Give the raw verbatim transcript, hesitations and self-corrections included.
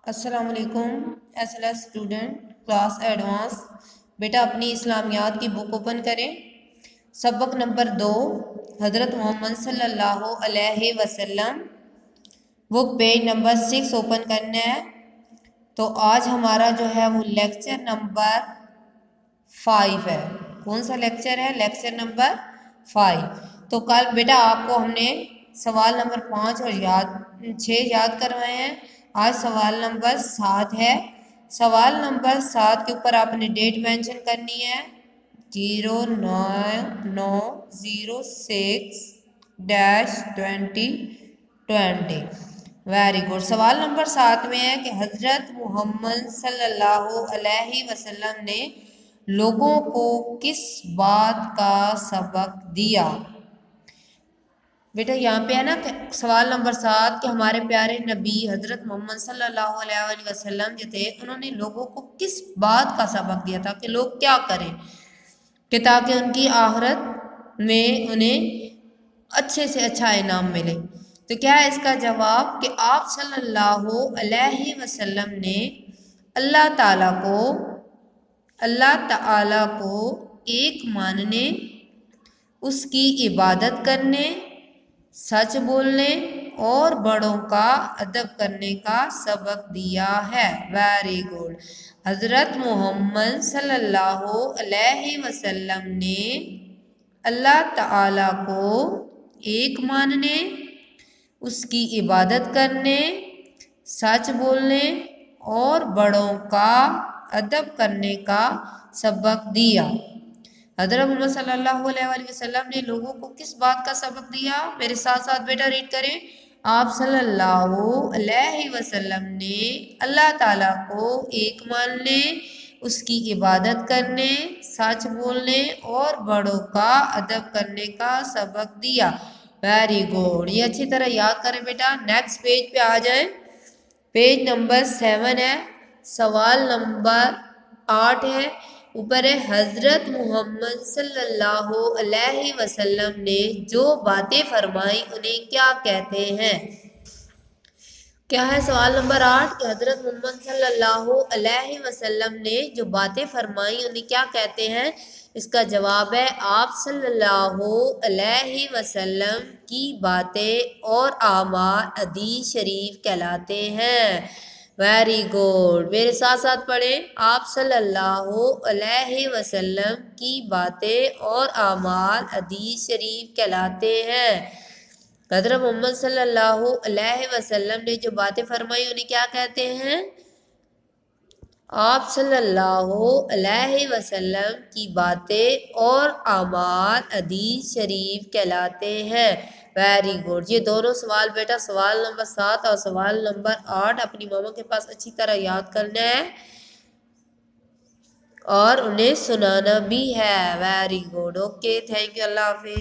السلام علیکم S L S student class advance بیٹا اپنی اسلامیات کی بک اوپن کریں۔ سبق نمبر دو حضرت محمد صلی اللہ علیہ وسلم book page number six open کرنا ہے۔ تو آج ہمارا جو ہے وہ لیکچر نمبر فائیو ہے۔ کون سا لیکچر ہے؟ Lecture number five. تو کل بیٹا آپ کو ہم نے سوال نمبر پانچ اور یاد چھ یاد کروائے ہیں۔ آج سوال نمبر سات ہے۔ سوال نمبر سات کے اوپر آپ نے ڈیٹ مینشن کرنی ہے زیرو نو نو zero six dash twenty twenty. Very good. سوال نمبر سات میں ہے کہ حضرت محمد صلی اللہ علیہ وسلم نے لوگوں کو کس بات کا سبق دیا؟ بیٹا یہاں پہ ہے نا کہ سوال نمبر سات کہ ہمارے پیارے نبی حضرت محمد صلی اللہ علیہ وسلم جو تھے انہوں نے لوگوں کو کس بات کا سبق دیا تھا کہ لوگ کیا کریں کہ تاکہ ان کی آخرت میں انہیں اچھے سے اچھا انعام ملے۔ تو کیا ہے اس کا جواب کہ آپ صلی اللہ علیہ وسلم نے اللہ تعالیٰ کو اللہ تعالیٰ کو ایک ماننے، اس کی عبادت کرنے، سچ بولنے اور بڑوں کا ادب کرنے کا سبق دیا ہے۔ Very good. حضرت محمد صلی اللہ علیہ وسلم نے اللہ تعالیٰ کو ایک ماننے، اس کی عبادت کرنے، سچ بولنے اور بڑوں کا ادب کرنے کا سبق دیا۔ حضرت محمد صلی اللہ علیہ وسلم نے لوگوں کو کس بات کا سبق دیا؟ میرے ساتھ ساتھ بیٹا ریڈ کریں۔ آپ صلی اللہ علیہ وسلم نے اللہ تعالیٰ کو ایک ماننے، اس کی عبادت کرنے، سچ بولنے اور بڑوں کا ادب کرنے کا سبق دیا۔ Very good. یہ اچھی طرح یاد کریں بیٹا۔ نیکسٹ پیج پہ آ جائیں۔ پیج نمبر سیون ہے۔ سوال نمبر آٹھ ہے۔ اوپر ہے حضرت محمد صلی اللہ علیہ وسلم نے جو باتیں فرمائی انہیں کیا کہتے ہیں؟ کیا ہے سوال نمبر آٹھ کہ حضرت محمد صلی اللہ علیہ وسلم نے جو باتیں فرمائی انہیں کیا کہتے ہیں؟ اس کا جواب ہے آپ صلی اللہ علیہ وسلم کی باتیں اور اعمال حدیث شریف کہلاتے ہیں۔ Very good. میرے ساتھ ساتھ پڑھیں۔ آپ صلی اللہ علیہ وسلم کی باتیں اور اعمال حدیث شریف کہلاتے ہیں۔ حضرت محمد صلی اللہ علیہ وسلم نے جو باتیں فرمائی انہیں کیا کہتے ہیں؟ آپ صلی اللہ علیہ وسلم کی باتیں اور اعمال حدیث شریف کہلاتے ہیں۔ Very good. یہ دونوں سوال بیٹا سوال نمبر سات اور سوال نمبر آٹھ اپنی ماما کے پاس اچھی طرح یاد کرنا ہے اور انہیں سنانا بھی ہے۔ Very good. Okay, thank you, اللہ حافظ۔